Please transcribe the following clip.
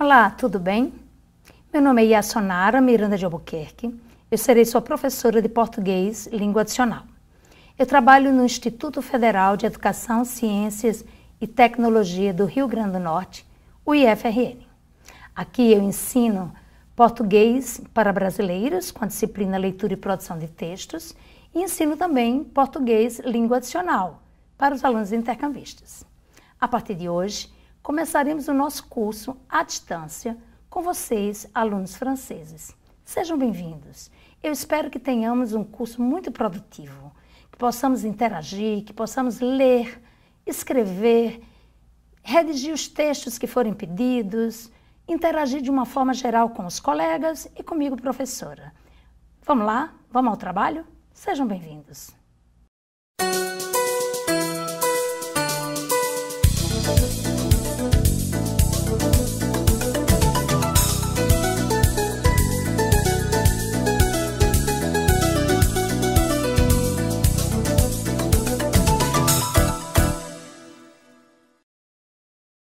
Olá, tudo bem? Meu nome é Yassonara Miranda de Albuquerque. Eu serei sua professora de português língua adicional. Eu trabalho no Instituto Federal de Educação, Ciências e Tecnologia do Rio Grande do Norte, o IFRN. Aqui eu ensino português para brasileiros, com a disciplina Leitura e Produção de Textos, e ensino também português língua adicional para os alunos intercambistas. A partir de hoje, começaremos o nosso curso à distância com vocês, alunos franceses. Sejam bem-vindos. Eu espero que tenhamos um curso muito produtivo, que possamos interagir, que possamos ler, escrever, redigir os textos que forem pedidos, interagir de uma forma geral com os colegas e comigo, professora. Vamos lá? Vamos ao trabalho? Sejam bem-vindos.